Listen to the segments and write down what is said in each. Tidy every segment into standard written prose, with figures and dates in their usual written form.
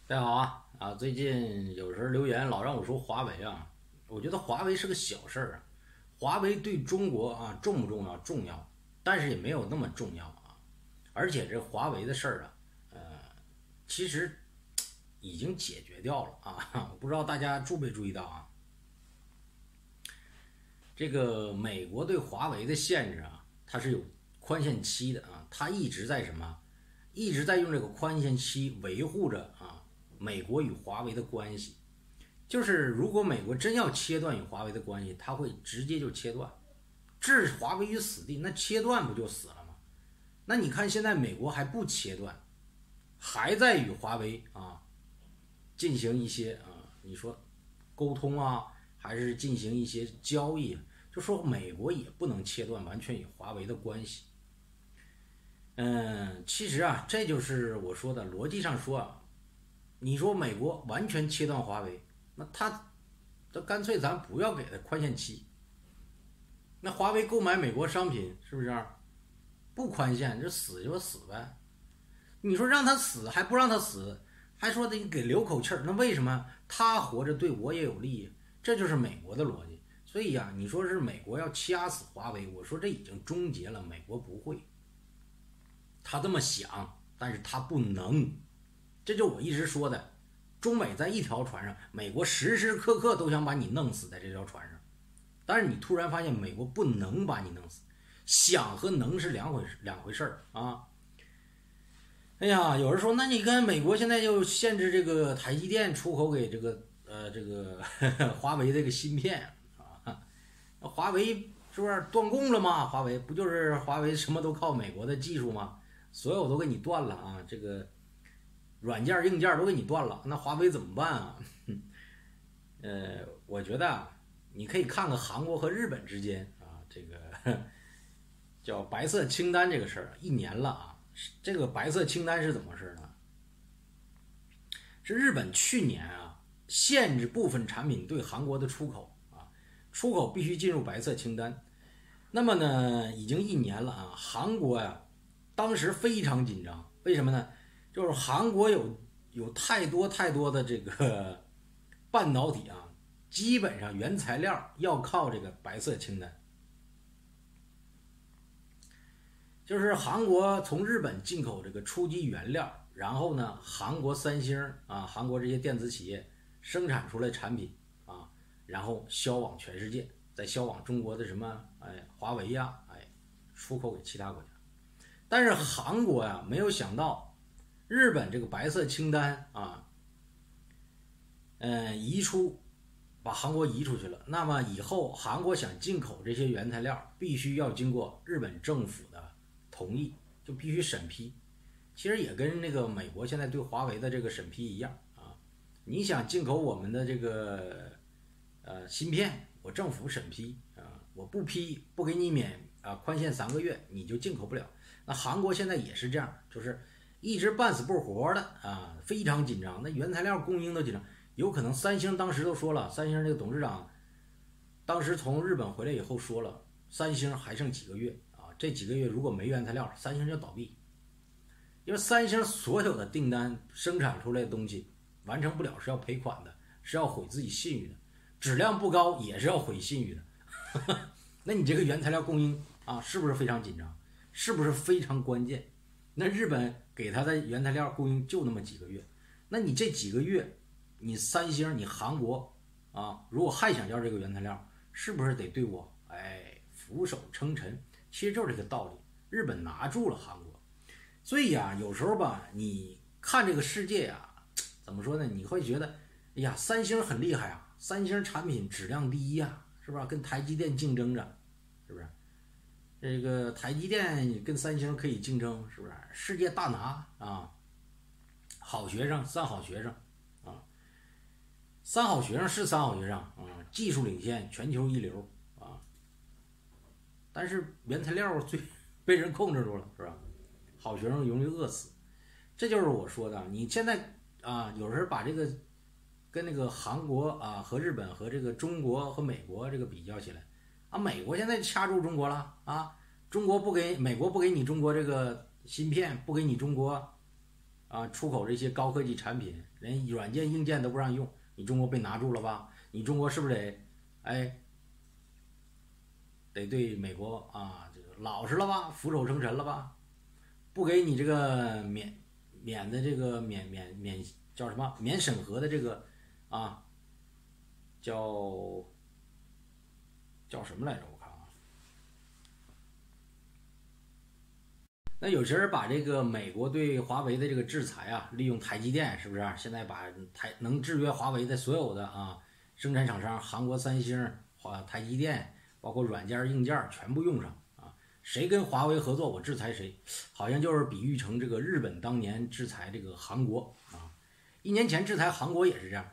大家好最近有时候留言老让我说华为我觉得华为是个小事儿华为对中国重不重要？重要，但是也没有那么重要而且这华为的事儿呃，其实已经解决掉了我不知道大家注没注意到这个美国对华为的限制它是有宽限期的它一直在什么？一直在用这个宽限期维护着美国与华为的关系。就是如果美国真要切断与华为的关系，它会直接就切断，置华为于死地。那切断不就死了吗？那你看现在美国还不切断，还在与华为进行一些你说沟通还是进行一些交易就说美国也不能切断完全与华为的关系。其实这就是我说的逻辑上说你说美国完全切断华为，那他干脆咱不要给他宽限期。那华为购买美国商品是不是不宽限就死就死呗？你说让他死还不让他死，还说得给留口气儿，那为什么他活着对我也有利？这就是美国的逻辑。所以你说是美国要掐死华为，我说这已经终结了，美国不会。他这么想，但是他不能。这就我一直说的，中美在一条船上，美国时时刻刻都想把你弄死在这条船上，但是你突然发现美国不能把你弄死，想和能是两回事儿。哎呀，有人说，那你看美国现在就限制这个台积电出口给这个华为这个芯片那华为是不是断供了吗？华为不就是华为什么都靠美国的技术吗？所有都给你断了这个软件硬件都给你断了，那华为怎么办我觉得你可以看看韩国和日本之间这个叫白色清单这个事儿，1年了这个白色清单是怎么回事呢？是日本去年限制部分产品对韩国的出口出口必须进入白色清单。那么呢，已经1年了韩国当时非常紧张，为什么呢？就是韩国有太多的这个半导体基本上原材料要靠这个白色清单。就是韩国从日本进口这个初级原料，然后呢，韩国三星韩国这些电子企业生产出来产品然后销往全世界，再销往中国的什么华为出口给其他国家。但是韩国没有想到日本这个白色清单移出，把韩国移出去了。那么以后韩国想进口这些原材料，必须要经过日本政府的同意，就必须审批。其实也跟那个美国现在对华为的这个审批一样你想进口我们的这个芯片，我政府审批我不批，不给你免宽限3个月，你就进口不了。那韩国现在也是这样，就是一直半死不活的非常紧张，那原材料供应都紧张。有可能三星当时都说了，三星这个董事长当时从日本回来以后说了，三星还剩几个月这几个月如果没原材料，三星就倒闭。因为三星所有的订单生产出来的东西完成不了是要赔款的，是要毁自己信誉的，质量不高也是要毁信誉的那你这个原材料供应是不是非常紧张？是不是非常关键？那日本给他的原材料供应就那么几个月，那你这几个月你三星你韩国如果还想要这个原材料，是不是得对我俯首称臣？其实就是这个道理。日本拿住了韩国，所以有时候吧，你看这个世界怎么说呢？你会觉得，哎呀，三星很厉害三星产品质量第一是吧？跟台积电竞争着，是不是？这个台积电跟三星可以竞争，是不是？世界大拿好学生，三好学生三好学生是三好学生技术领先，全球一流但是原材料被人控制住了，是吧？好学生容易饿死，这就是我说的。你现在有人把这个跟那个韩国和日本和这个中国和美国这个比较起来美国现在掐住中国了中国不给美国不给你中国这个芯片，不给你中国出口这些高科技产品，连软件硬件都不让用，你中国被拿住了吧？你中国是不是得对美国这个老实了吧，俯首称臣了吧？不给你这个免的这个免叫什么免审核的这个啊叫什么来着？我看那有些人把这个美国对华为的这个制裁利用台积电，是不是？现在把能制约华为的所有的生产厂商，韩国三星、台积电，包括软件硬件全部用上谁跟华为合作，我制裁谁，好像就是比喻成这个日本当年制裁这个韩国1年前制裁韩国也是这样。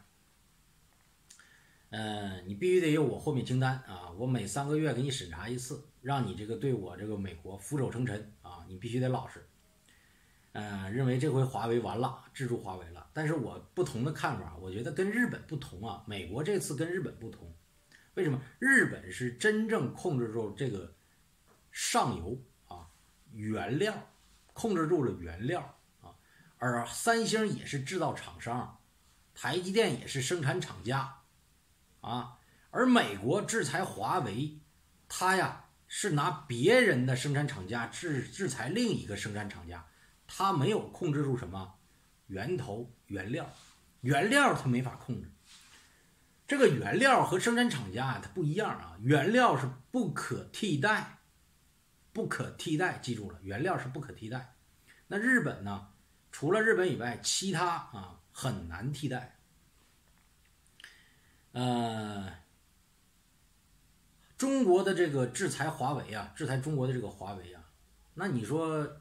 你必须得有我豁免清单我每3个月给你审查一次，让你这个对我这个美国俯首称臣你必须得老实。认为这回华为完了，制住华为了。但是我不同的看法，我觉得跟日本不同美国这次跟日本不同，为什么？日本是真正控制住这个上游原料，控制住了原料而三星也是制造厂商，台积电也是生产厂家而美国制裁华为，它是拿别人的生产厂家制裁另一个生产厂家，它没有控制住什么源头原料它没法控制。这个原料和生产厂家它不一样原料是不可替代，记住了，原料是不可替代。那日本呢？除了日本以外，其他很难替代。中国的这个制裁华为制裁中国的这个华为那你说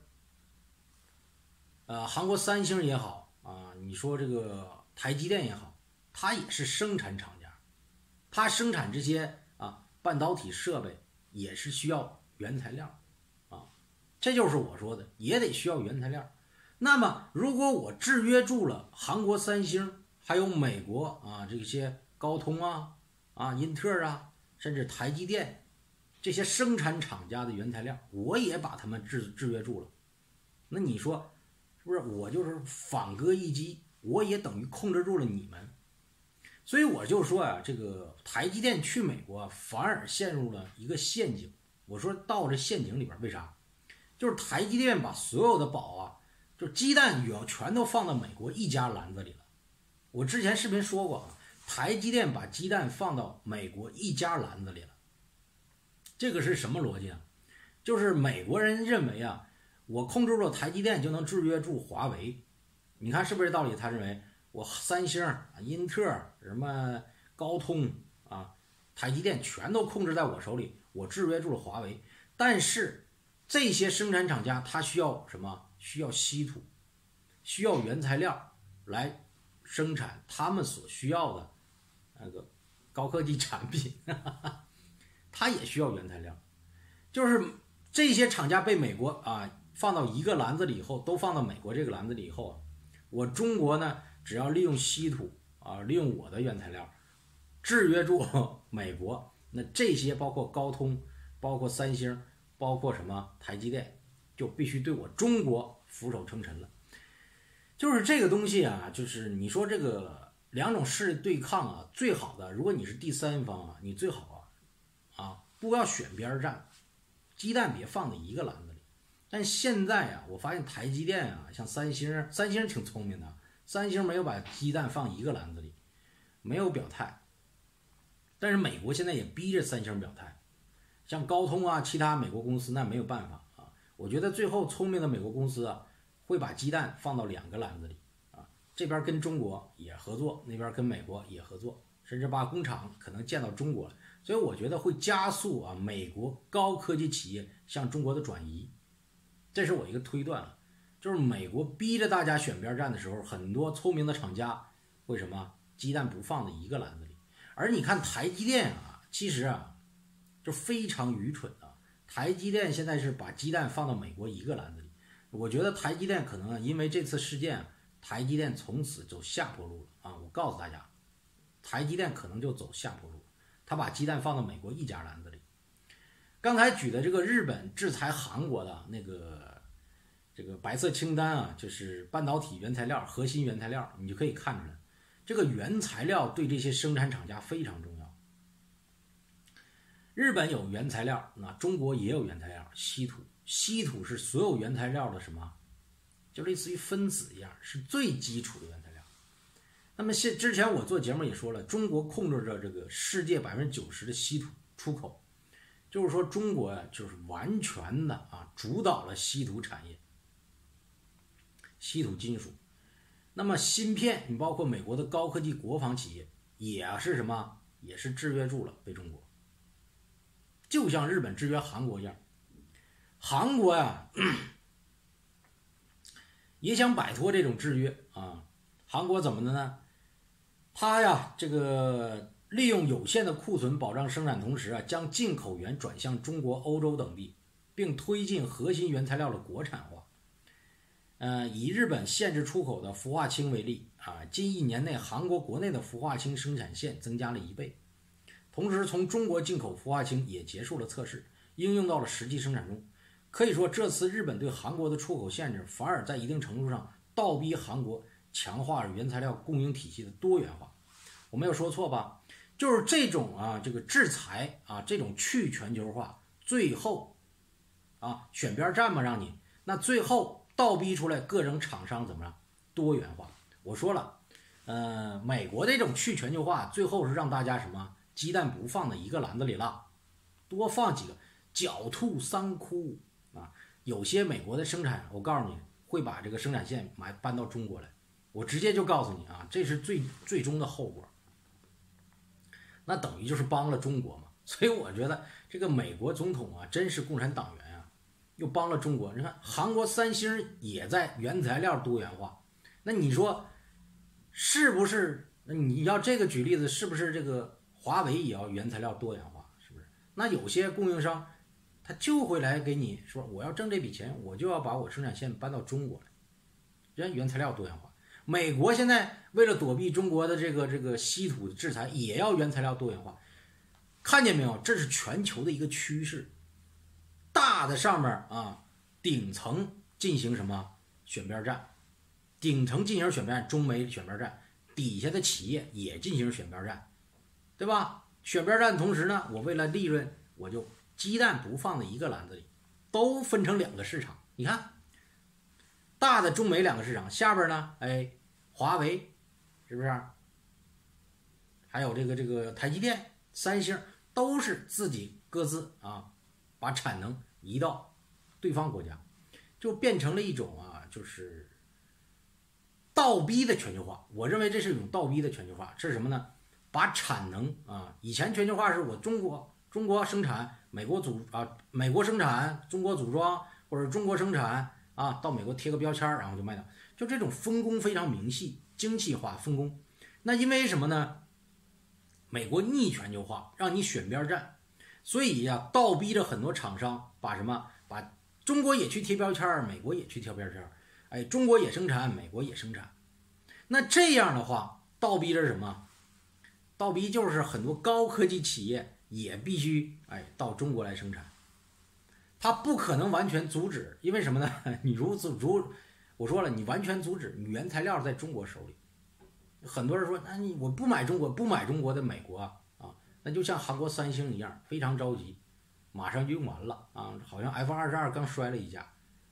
韩国三星也好你说这个台积电也好，它也是生产厂家，它生产这些半导体设备也是需要原材料这就是我说的，也得需要原材料。那么如果我制约住了韩国三星，还有美国这些高通英特尔甚至台积电这些生产厂家的原材料，我也把他们制约住了，那你说是不是我就是反戈一击，我也等于控制住了你们？所以我就说这个台积电去美国反而陷入了一个陷阱。我说到这陷阱里边，为啥？就是台积电把所有的宝就鸡蛋全都放到美国一家篮子里了。我之前视频说过台积电把鸡蛋放到美国一家篮子里了。这个是什么逻辑就是美国人认为我控制住台积电就能制约住华为。你看是不是道理？他认为我三星、英特尔、什么高通台积电全都控制在我手里，我制约住了华为。但是这些生产厂家他需要什么？需要稀土，需要原材料来生产他们所需要的那个高科技产品它也需要原材料。就是这些厂家被美国放到一个篮子里以后，都放到美国这个篮子里以后我中国呢只要利用稀土利用我的原材料制约住美国，那这些包括高通，包括三星，包括什么台积电，就必须对我中国俯首称臣了。就是这个东西就是你说这个两种势力对抗最好的，如果你是第三方你最好不要选边站，鸡蛋别放在一个篮子里。但现在我发现台积电像三星挺聪明的，三星没有把鸡蛋放一个篮子里，没有表态。但是美国现在也逼着三星表态，像高通其他美国公司那没有办法我觉得最后聪明的美国公司会把鸡蛋放到2个篮子里这边跟中国也合作，那边跟美国也合作，甚至把工厂可能建到中国了。所以我觉得会加速美国高科技企业向中国的转移，这是我一个推断了。就是美国逼着大家选边站的时候，很多聪明的厂家为什么鸡蛋不放在一个篮子里？而你看台积电其实就非常愚蠢台积电现在是把鸡蛋放到美国一个篮子里。我觉得台积电可能因为这次事件，台积电从此走下坡路了我告诉大家，台积电可能就走下坡路，他把鸡蛋放到美国一家篮子里。刚才举的这个日本制裁韩国的那个这个白色清单啊，就是半导体原材料、核心原材料，你就可以看出来，这个原材料对这些生产厂家非常重要。日本有原材料，那中国也有原材料，稀土。稀土是所有原材料的什么？就类似于分子一样，是最基础的原材料。那么之前我做节目也说了，中国控制着这个世界90%的稀土出口，就是说中国呀，就是完全的主导了稀土产业。稀土金属，那么芯片，你包括美国的高科技国防企业也是什么？也是制约住了被中国，就像日本制约韩国一样。韩国呀，也想摆脱这种制约啊。韩国怎么的呢？他呀，这个利用有限的库存保障生产，同时将进口源转向中国、欧洲等地，并推进核心原材料的国产化。以日本限制出口的氟化氢为例近1年内，韩国国内的氟化氢生产线增加了1倍，同时从中国进口氟化氢也结束了测试，应用到了实际生产中。可以说，这次日本对韩国的出口限制，反而在一定程度上倒逼韩国强化原材料供应体系的多元化。我没有说错吧？就是这种这个制裁这种去全球化，最后选边站嘛，让你那最后倒逼出来各种厂商怎么样多元化。我说了，美国这种去全球化，最后是让大家什么鸡蛋不放在一个篮子里了，多放几个，狡兔三窟有些美国的生产，我告诉你会把这个生产线搬到中国来，我直接就告诉你这是最终的后果。那等于就是帮了中国嘛。所以我觉得这个美国总统真是共产党员又帮了中国。你看韩国三星也在原材料多元化，那你说是不是？那你要这个举例子，是不是这个华为也要原材料多元化？是不是？那有些供应商他就会来给你说，我要挣这笔钱，我就要把我生产线搬到中国来，原材料多元化。美国现在为了躲避中国的这个稀土的制裁，也要原材料多元化。看见没有？这是全球的一个趋势。大的上面顶层进行什么选边站，顶层进行选边站，中美选边站，底下的企业也进行选边站，对吧？选边站的同时呢，我为了利润，我就鸡蛋不放在一个篮子里，都分成2个市场。你看，大的中美2个市场，下边呢，华为是不是？还有这个台积电、三星，都是自己各自把产能移到对方国家，就变成了一种就是倒逼的全球化。我认为这是一种倒逼的全球化，是什么呢？把产能以前全球化是我中国生产，美国生产，中国组装，或者中国生产到美国贴个标签，然后就卖掉，就这种分工非常明细，精细化分工。那因为什么呢？美国逆全球化，让你选边站，所以倒逼着很多厂商把中国也去贴标签，美国也去贴标签，中国也生产，美国也生产。那这样的话，倒逼着什么？倒逼就是很多高科技企业也必须到中国来生产。它不可能完全阻止，因为什么呢？你我说了，你完全阻止，你原材料在中国手里。很多人说，那我不买中国的美国那就像韩国三星一样，非常着急，马上就用完了好像 F22刚摔了一架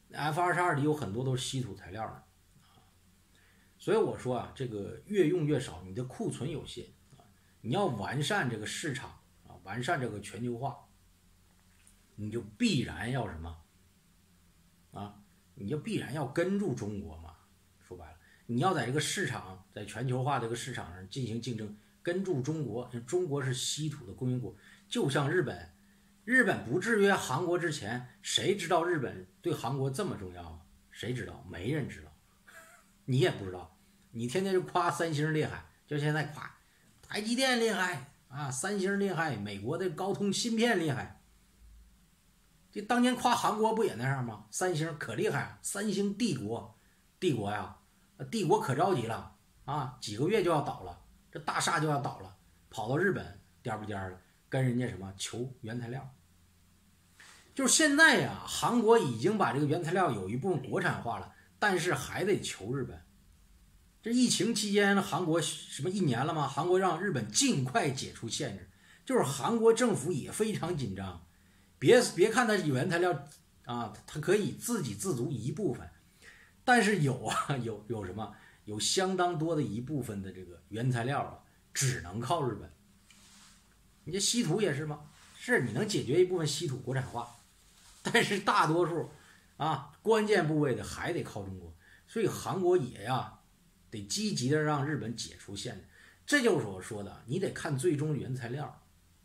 ，F22里有很多都是稀土材料的所以我说这个越用越少，你的库存有限你要完善这个市场完善这个全球化，你就必然要什么你就必然要跟住中国嘛。说白了，你要在这个市场，在全球化这个市场上进行竞争，跟住中国。中国是稀土的供应国，就像日本不制约韩国之前，谁知道日本对韩国这么重要谁知道？没人知道，你也不知道。你天天就夸三星厉害，就现在夸台积电厉害三星厉害，美国的高通芯片厉害。这当年夸韩国不也那样吗？三星可厉害，三星帝国帝国可着急了几个月就要倒了，这大厦就要倒了，跑到日本颠不颠的跟人家什么求原材料。 就是现在呀，韩国已经把这个原材料有一部分国产化了，但是还得求日本。这疫情期间，韩国什么1年了吗？韩国让日本尽快解除限制，就是韩国政府也非常紧张。别看它原材料啊，它可以自给自足一部分，但是有什么？有相当多的一部分的这个原材料啊，只能靠日本。你这稀土也是吗？是你能解决一部分稀土国产化，但是大多数啊关键部位的还得靠中国，所以韩国也得积极的让日本解除限制。这就是我说的，你得看最终的原材料。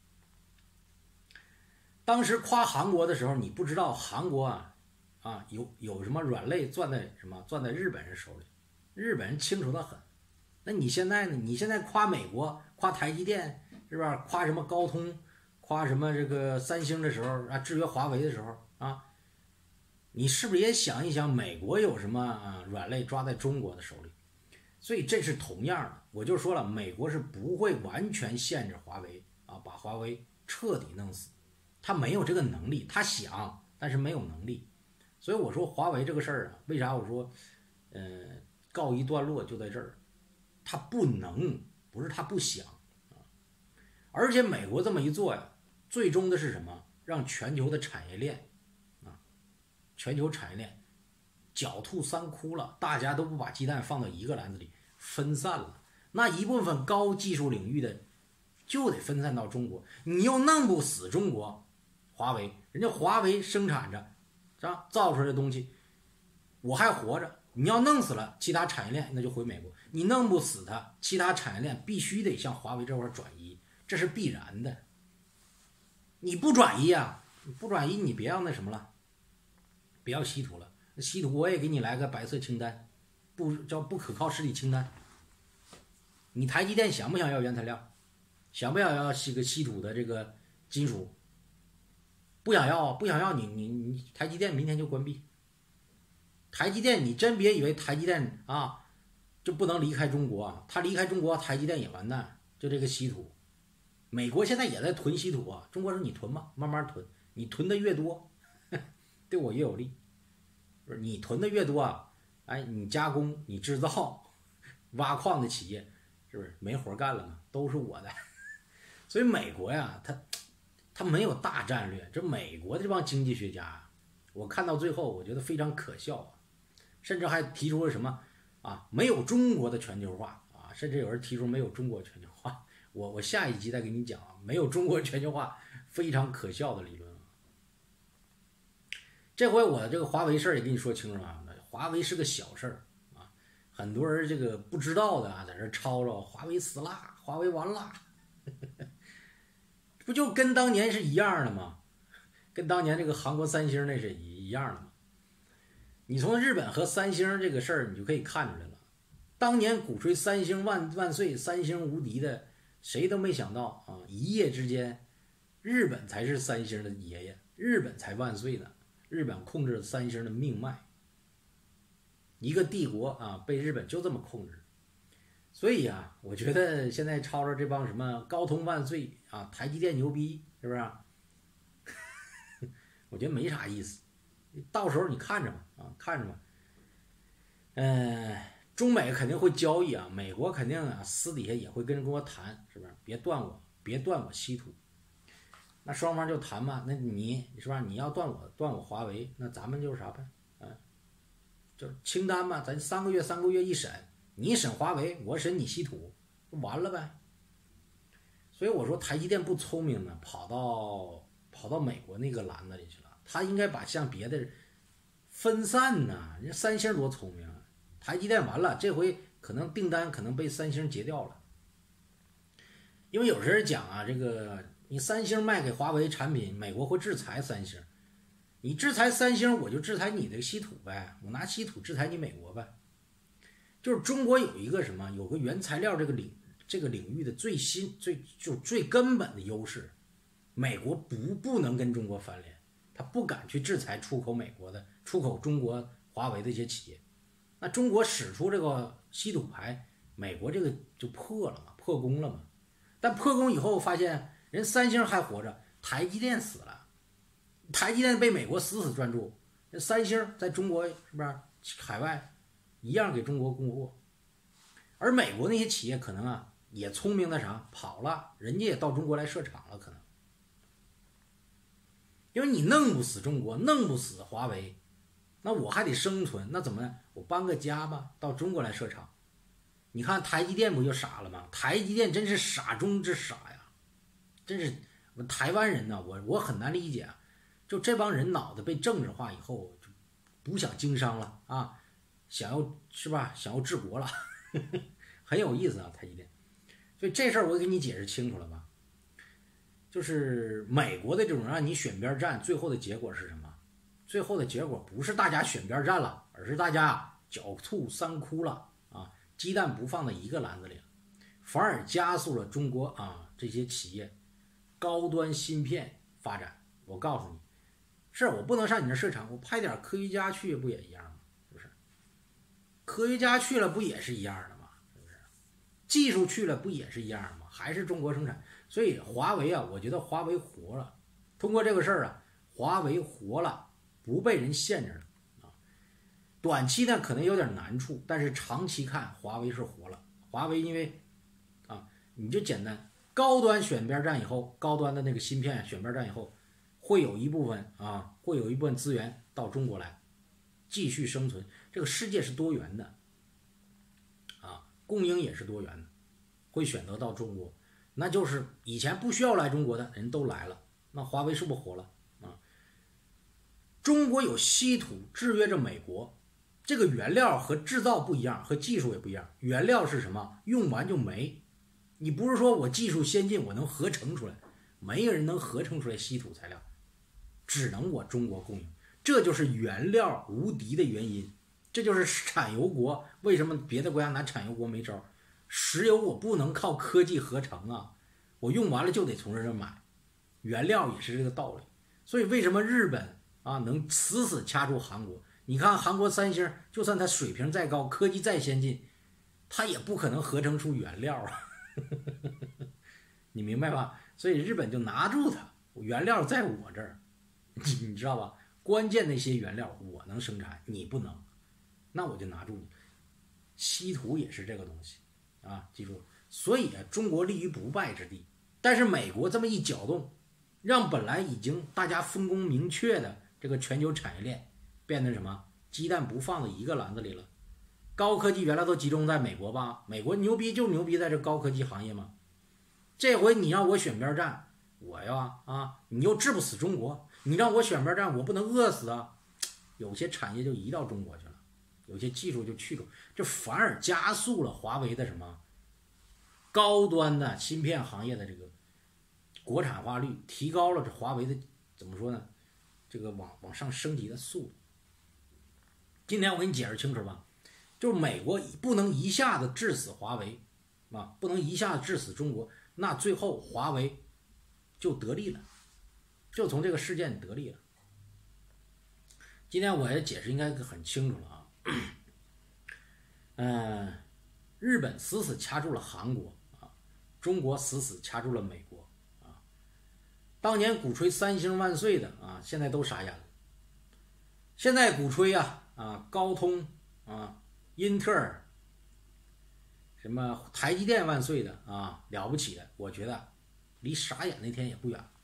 当时夸韩国的时候，你不知道韩国有什么软肋攥在日本人手里，日本人清楚的很。那你现在呢？你现在夸美国，夸台积电，是吧？夸什么高通，夸什么这个三星的时候啊，制约华为的时候啊，你是不是也想一想，美国有什么软肋抓在中国的手里？所以这是同样的，我就说了，美国是不会完全限制华为啊，把华为彻底弄死。他没有这个能力，他想，但是没有能力。所以我说华为这个事儿啊，为啥我说，告一段落就在这儿，他不能，不是他不想啊。而且美国这么一做呀，最终的是什么？让全球的产业链全球产业链狡兔三窟了，大家都不把鸡蛋放到一个篮子里，分散了。那一部分高技术领域的就得分散到中国，你又弄不死中国。华为，人家华为生产着，是吧？造出来的东西，我还活着。你要弄死了其他产业链，那就回美国。你弄不死它，其他产业链必须得向华为这块转移，这是必然的。你不转移啊，你不转移，你别要那什么了，别要稀土了。稀土我也给你来个白色清单，不可靠实体清单。你台积电想不想要原材料？想不想要稀土的这个金属？不想要，你台积电明天就关闭。台积电，你真别以为台积电就不能离开中国啊，它离开中国，台积电也完蛋。就这个稀土，美国现在也在囤稀土啊，中国说你囤吧，慢慢囤，你囤的越多，对我越有利。不是你囤的越多你加工，你制造，挖矿的企业是不是没活干了吗？都是我的。所以美国呀，他没有大战略，这美国这帮经济学家，我看到最后我觉得非常可笑甚至还提出了什么没有中国的全球化甚至有人提出没有中国全球化。我下一集再给你讲没有中国全球化非常可笑的理论。这回我这个华为事儿也跟你说清楚华为是个小事儿很多人这个不知道的在这吵吵华为死啦，华为完啦。不就跟当年是一样的吗？跟当年这个韩国三星那是一样的吗？你从日本和三星这个事儿，你就可以看出来了。当年鼓吹三星万岁，三星无敌的，谁都没想到一夜之间，日本才是三星的爷爷，日本才万岁呢。日本控制了三星的命脉，一个帝国被日本就这么控制。所以我觉得现在吵吵这帮什么高通万岁台积电牛逼，是不是我觉得没啥意思，到时候你看着吧看着吧。中美肯定会交易美国肯定私底下也会跟我谈，是不是？别断我稀土。那双方就谈嘛，那你是吧？你要断我华为，那咱们就是啥呗？就是清单嘛，咱3个月一审。你审华为，我审你稀土，完了呗。所以我说台积电不聪明呢，跑到美国那个篮子里去了。他应该把像别的分散呢。人家三星多聪明台积电完了，这回可能订单可能被三星截掉了。因为有人讲这个你三星卖给华为产品，美国会制裁三星。你制裁三星，我就制裁你的稀土呗，我拿稀土制裁你美国呗。就是中国有一个什么，有个原材料这个领域的最根本的优势，美国不能跟中国翻脸，他不敢去制裁出口中国华为的一些企业。那中国使出这个稀土牌，美国这个就破了嘛，破功了嘛。但破功以后发现人三星还活着，台积电死了， 台积电被美国死死专注，那三星在中国是不是海外一样给中国供货？而美国那些企业可能啊也聪明的啥跑了，人家也到中国来设厂了，可能，因为你弄不死中国，弄不死华为，那我还得生存，那怎么呢？我搬个家吧，到中国来设厂。你看台积电不就傻了吗？台积电真是傻中之傻呀，真是我台湾人呢，我很难理解啊，就这帮人脑子被政治化以后，就不想经商了啊，想要是吧？想要治国了，很有意思啊，台积电。所以这事儿我给你解释清楚了吧？就是美国的这种让你选边站，最后的结果是什么？最后的结果不是大家选边站了，而是大家狡兔三窟了啊，鸡蛋不放在一个篮子里了，反而加速了中国啊这些企业高端芯片发展。我告诉你，是我不能上你那设厂，我派点科学家去不也一样吗？是不是？科学家去了不也是一样的吗？是不是？技术去了不也是一样的吗？还是中国生产。所以华为啊，我觉得华为活了，通过这个事儿啊，华为活了，不被人限制了啊。短期呢可能有点难处，但是长期看华为是活了。华为因为啊，你就简单高端选边站以后，高端的那个芯片选边站以后，会有一部分啊，会有一部分资源到中国来继续生存。这个世界是多元的啊，供应也是多元的，会选择到中国。那就是以前不需要来中国的人都来了，那华为是不是活了啊？中国有稀土制约着美国，这个原料和制造不一样，和技术也不一样。原料是什么？用完就没。你不是说我技术先进，我能合成出来，没有人能合成出来稀土材料，只能我中国供应。这就是原料无敌的原因，这就是产油国为什么别的国家拿产油国没招。石油我不能靠科技合成啊，我用完了就得从这儿买，原料也是这个道理。所以为什么日本啊能死死掐住韩国？你看韩国三星，就算它水平再高，科技再先进，它也不可能合成出原料啊，你明白吧？所以日本就拿住它，原料在我这儿，你知道吧？关键那些原料我能生产，你不能，那我就拿住你。稀土也是这个东西。啊，记住，所以啊，中国立于不败之地。但是美国这么一搅动，让本来已经大家分工明确的这个全球产业链变成什么？鸡蛋不放在一个篮子里了。高科技原来都集中在美国吧？美国牛逼就牛逼在这高科技行业嘛。这回你让我选边站，我呀啊，你又治不死中国，你让我选边站，我不能饿死啊。有些产业就移到中国去了。有些技术就去了，这反而加速了华为的什么高端的芯片行业的这个国产化率，提高了这华为的怎么说呢？这个往上升级的速度。今天我给你解释清楚吧，就是美国不能一下子治死华为啊，不能一下子治死中国，那最后华为就得利了，就从这个事件得利了。今天我也解释应该很清楚了啊。日本死死掐住了韩国啊，中国死死掐住了美国啊。当年鼓吹三星万岁的啊，现在都傻眼了。现在鼓吹高通啊、英特尔、什么台积电万岁的啊，了不起的，我觉得离傻眼那天也不远。